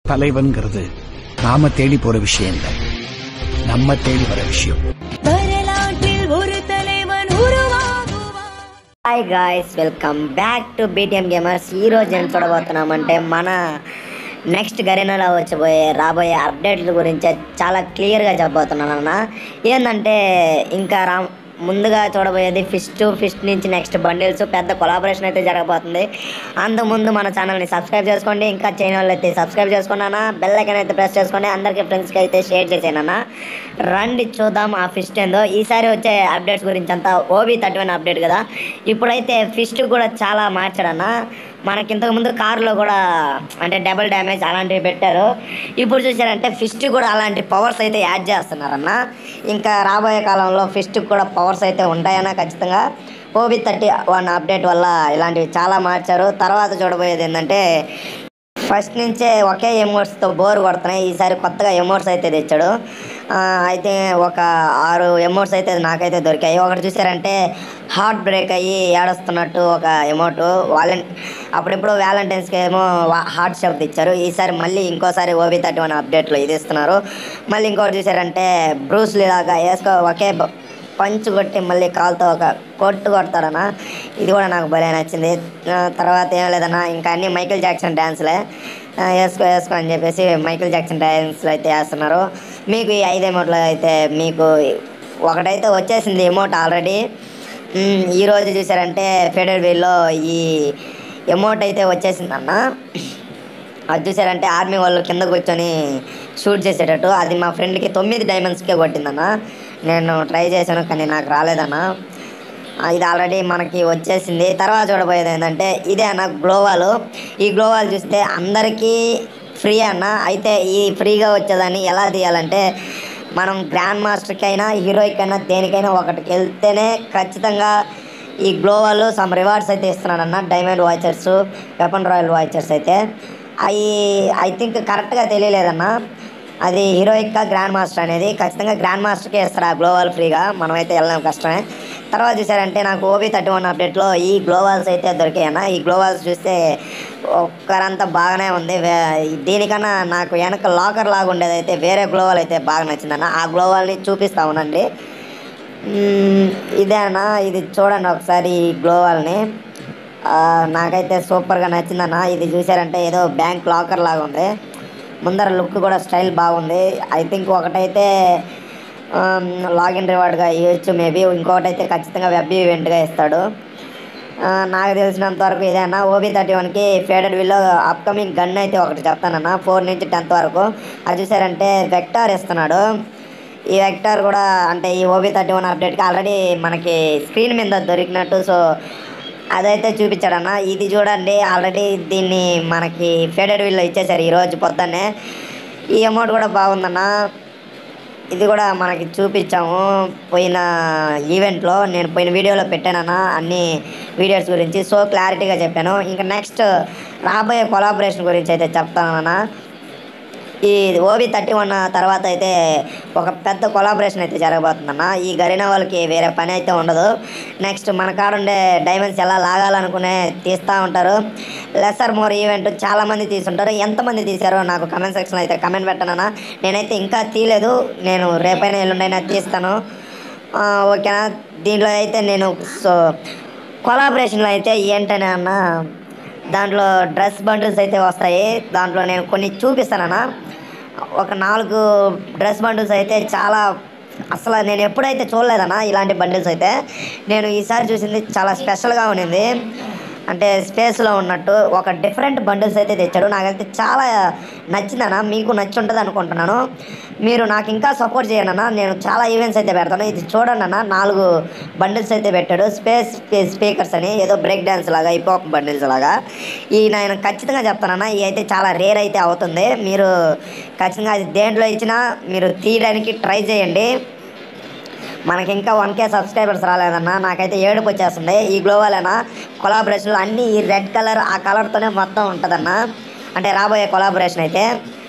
தலைவன்கிறது நாம தேடி போற விஷயம் இல்ல, நம்ம தேடி வர விஷயம். Hi guys, welcome back to BTM gamers. ఈరోజు ఏం చూడబోతున్నామంటే మన నెక్స్ట్ గరీనాలో రాబోయే అప్డేట్ల గురించి చాలా క్లియర్గా చెప్పబోతున్నాను అన్న. ఏంటంటే ఇంకా ముందుగా చూడబోయేది ఫిస్ట్ నుంచి నెక్స్ట్ బండిల్స్ పెద్ద కొలాబరేషన్ అయితే జరగబోతుంది. అంతకుముందు మన ఛానల్ని సబ్స్క్రైబ్ చేసుకోండి, ఇంకా చేయని వాళ్ళు అయితే సబ్స్క్రైబ్ చేసుకున్నానా, బెల్ ఐకాన్ అయితే ప్రెస్ చేసుకోండి, అందరికీ ఫ్రెండ్స్కి అయితే షేర్ చేసేనా. రండి చూద్దాం ఆ ఫిస్ట్ ఏందో. ఈసారి వచ్చే అప్డేట్స్ గురించి అంతా OB31 అప్డేట్ కదా. ఇప్పుడైతే ఫిస్ట్ కూడా చాలా మార్చాడన్న. మనకి ఇంతకుముందు కారులో కూడా అంటే డబుల్ డ్యామేజ్ అలాంటివి పెట్టారు. ఇప్పుడు చూసారంటే ఫిస్ట్ కూడా అలాంటి పవర్స్ అయితే యాడ్ చేస్తున్నారన్న. ఇంకా రాబోయే కాలంలో ఫిస్ట్ కూడా పవర్స్ అయితే ఉంటాయన్నా ఖచ్చితంగా. OB31 అప్డేట్ వల్ల ఇలాంటివి చాలా మార్చారు. తర్వాత చూడబోయేది ఏంటంటే ఫస్ట్ నుంచే ఒకే ఎమోట్స్తో బోర్ కొడుతున్నాయి. ఈసారి కొత్తగా ఎమోట్స్ అయితే తెచ్చాడు. అయితే ఒక 6 ఎమోట్స్ అయితే నాకైతే దొరికాయి. ఒకటి చూసారంటే హార్ట్ బ్రేక్ అయ్యి ఏడుస్తున్నట్టు ఒక ఎమోటు. అప్పుడెప్పుడు వ్యాలంటైన్స్కి ఏమో హార్ట్ షేప్ ఇచ్చారు. ఈసారి మళ్ళీ ఇంకోసారి OB31 అప్డేట్లో ఇది ఇస్తున్నారు. మళ్ళీ ఇంకోటి చూసారంటే బ్రూస్ లీ లాగా ఒకే పంచ్ కొట్టి మళ్ళీ కాలుతో ఒక కొడతాడన్న. ఇది కూడా నాకు భలే నచ్చింది. తర్వాత ఏం లేదన్నా, ఇంకా అన్నీ మైకేల్ జాక్సన్ డ్యాన్స్లే. వేసుకో అని చెప్పేసి మైకేల్ జాక్సన్ డ్యాన్స్లు అయితే వేస్తున్నారు. మీకు ఈ 5 ఎమోట్లు అయితే మీకు ఒకటైతే వచ్చేసింది ఎమోట్ ఆల్రెడీ. ఈరోజు చూసారంటే ఫెడరల్ వీల్లో ఈ ఎమోట్ అయితే వచ్చేసిందన్న. అది చూసారంటే ఆర్మీ వాళ్ళు కింద కూర్చొని షూట్ చేసేటట్టు. అది మా ఫ్రెండ్కి 9 డైమండ్స్కే కొట్టిందన్న. నేను ట్రై చేశాను కానీ నాకు రాలేదన్న. ఇది ఆల్రెడీ మనకి వచ్చేసింది. తర్వాత చూడబోయేది ఏంటంటే ఇదే అన్న గ్లోవాలు. ఈ గ్లోవాలు చూస్తే అందరికీ ఫ్రీ అన్న. అయితే ఈ ఫ్రీగా వచ్చేదాన్ని ఎలా తీయాలంటే మనం గ్రాండ్ మాస్టర్కి అయినా హీరోయిక్ అయినా దేనికైనా ఒకటికి వెళ్తేనే ఖచ్చితంగా ఈ గ్లోవాలు సమ్ రివార్డ్స్ అయితే ఇస్తున్నాడన్న. Diamond vouchers, weapon royal vouchers అయితే అవి ఐ థింక్ కరెక్ట్గా తెలియలేదన్న. అది హీరోయిక్గా గ్రాండ్ మాస్టర్ అనేది ఖచ్చితంగా గ్రాండ్ మాస్టర్కే ఇస్తారు ఆ గ్లోవాల్ ఫ్రీగా. మనమైతే వెళ్ళడం కష్టమే. తర్వాత చూసారంటే నాకు OB31 అప్డేట్లో ఈ గ్లోవాల్స్ అయితే దొరికాయన్న. ఈ గ్లోవాల్స్ చూస్తే ఒక్కరంతా బాగానే ఉంది. దీనికన్నా నాకు వెనక లాకర్ లాగా ఉండేది అయితే వేరే గ్లోవాల్ అయితే బాగా నచ్చిందన్న. ఆ గ్లోవాల్ని చూపిస్తా ఉండండి. ఇదే అన్న, ఇది చూడండి ఒకసారి ఈ గ్లోవాల్ని. నాకైతే సూపర్గా నచ్చిందన్న. ఇది చూసారంటే ఏదో బ్యాంక్ లాకర్ లాగా ఉంది. ముందర లుక్ కూడా స్టైల్ బాగుంది. ఐ థింక్ ఒకటైతే లాగిన్ రివార్డ్గా ఇవ్వచ్చు మేబీ, ఇంకొకటి అయితే ఖచ్చితంగా వెబ్ ఈవెంట్గా ఇస్తాడు. నాకు తెలిసినంత వరకు ఇదేనా. OB31కి ఫేడెడ్ వీల్లో అప్కమింగ్ గన్ అయితే ఒకటి చెప్తానన్న. 4 నుంచి 10th వరకు. అది చూసారంటే వెక్టార్ ఇస్తున్నాడు. ఈ వెక్టార్ కూడా అంటే ఈ OB31 అప్డేట్కి ఆల్రెడీ మనకి స్క్రీన్ మీద దొరికినట్టు, సో అదైతే చూపించాడన్న. ఇది చూడండి ఆల్రెడీ దీన్ని మనకి ఫేడెడ్ వీల్లో ఇచ్చేసారు ఈరోజు పొద్దున్నే. ఈ అమౌంట్ కూడా బాగుందన్న. ఇది కూడా మనకి చూపించాము పోయిన ఈవెంట్లో. నేను పోయిన వీడియోలో పెట్టానన్న అన్ని వీడియోస్ గురించి, సో క్లారిటీగా చెప్పాను. ఇంకా నెక్స్ట్ రాబోయే కొలాబరేషన్ గురించి అయితే చెప్తానన్న. ఈ OB31 తర్వాత అయితే ఒక పెద్ద కొలాబరేషన్ అయితే జరగబోతుందన్న. ఈ గరీనా వాళ్ళకి వేరే పని అయితే ఉండదు. నెక్స్ట్ మన కాడ ఉండే డైమండ్స్ ఎలా లాగాలనుకునే తీస్తూ ఉంటారు. లెసర్ మోర్ ఈవెంట్ చాలామంది తీసుంటారు. ఎంతమంది తీశారో నాకు కమెంట్ సెక్షన్లో అయితే కమెంట్ పెట్టనన్నా. నేనైతే ఇంకా తీయలేదు. నేను రేపైనా ఎల్లుండైనా తీస్తాను, ఓకేనా. దీంట్లో అయితే నేను కొలాబరేషన్లో అయితే ఏంటనే అన్న, దాంట్లో డ్రెస్ బండిల్స్ అయితే వస్తాయి. దాంట్లో నేను కొన్ని చూపిస్తానన్నా. ఒక 4 డ్రెస్ బండిల్స్ అయితే చాలా అసలు నేను ఎప్పుడైతే చూడలేదన్నా ఇలాంటి బండిల్స్ అయితే. నేను ఈసారి చూసింది చాలా స్పెషల్గా ఉన్నింది. అంటే స్పేస్లో ఉన్నట్టు ఒక డిఫరెంట్ బండిల్స్ అయితే తెచ్చాడు. నాకైతే చాలా నచ్చిందన్న. మీకు నచ్చి ఉంటుంది అనుకుంటున్నాను. మీరు నాకు ఇంకా సపోర్ట్ చేయండి అన్న. నేను చాలా ఈవెంట్స్ అయితే పెడతాను. ఇది చూడండి అన్న, 4 బండిల్స్ అయితే పెట్టాడు. స్పేస్ స్పీకర్స్ అని ఏదో బ్రేక్ డ్యాన్స్ లాగా, హిప్హాప్ బండిల్స్ లాగా. ఈ నేను ఖచ్చితంగా చెప్తానన్నా, ఇవి అయితే చాలా రేర్ అయితే అవుతుంది. మీరు ఖచ్చితంగా అది దేంట్లో ఇచ్చినా మీరు తీయడానికి ట్రై చేయండి. మనకి ఇంకా 1K సబ్స్క్రైబర్స్ రాలేదన్న. నాకైతే ఏడుపు వచ్చేస్తుంది. ఈ గ్లోవాలైనా కొలాబరేషన్లు అన్నీ ఈ రెడ్ కలర్ ఆ కలర్తోనే మొత్తం ఉంటుందన్న. అంటే రాబోయే కొలాబరేషన్ అయితే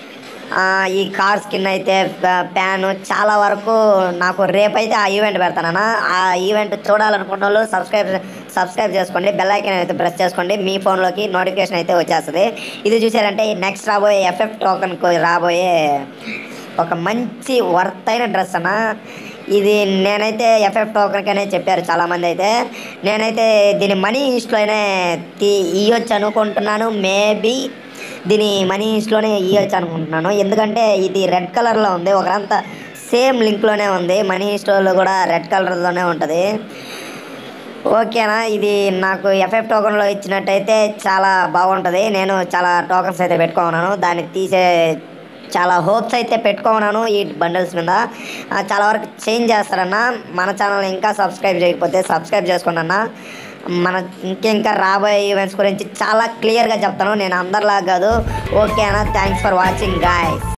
ఈ కార్ స్కిన్ అయితే ప్యాను చాలా వరకు నాకు రేపైతే ఆ ఈవెంట్ పెడతానన్న. ఆ ఈవెంట్ చూడాలనుకున్న వాళ్ళు సబ్స్క్రైబ్ చేసుకోండి, బెల్ ఐకాన్ అయితే ప్రెస్ చేసుకోండి, మీ ఫోన్లోకి నోటిఫికేషన్ అయితే వచ్చేస్తుంది. ఇది చూసారంటే నెక్స్ట్ రాబోయే ఎఫ్ఎఫ్ టోకన్కు రాబోయే ఒక మంచి వర్త్ అయిన డ్రెస్ అన్న. ఇది నేనైతే ఎఫ్ఎఫ్ టోకన్కి అనే చెప్పారు చాలామంది అయితే. నేనైతే దీని మనీ ఈస్ట్లోనే ఇవ్వచ్చు అనుకుంటున్నాను. మేబీ దీని మనీ ఈస్ట్లోనే ఇవ్వచ్చు అనుకుంటున్నాను. ఎందుకంటే ఇది రెడ్ కలర్లో ఉంది, ఒకరంతా సేమ్ లింక్లోనే ఉంది. మనీ ఈస్ట్లో కూడా రెడ్ కలర్లోనే ఉంటుంది. ఓకేనా, ఇది నాకు ఎఫ్ఎఫ్ టోకన్లో ఇచ్చినట్టయితే చాలా బాగుంటుంది. నేను చాలా టోకన్స్ అయితే పెట్టుకున్నాను, దాన్ని తీసే చాలా హోప్స్ అయితే పెట్టుకున్నాను ఈ బండిల్స్ మీద. చాలా వరకు చేంజ్ చేస్తారన్న. మన ఛానల్ ఇంకా సబ్స్క్రైబ్ చేయకపోతే సబ్స్క్రైబ్ చేసుకోండి అన్న. మన ఇంకా రాబోయే ఈవెంట్స్ గురించి చాలా క్లియర్గా చెప్తాను, నేను అందరిలాగా కాదు. ఓకే అన్న, థ్యాంక్స్ ఫర్ వాచింగ్ గాయ్స్.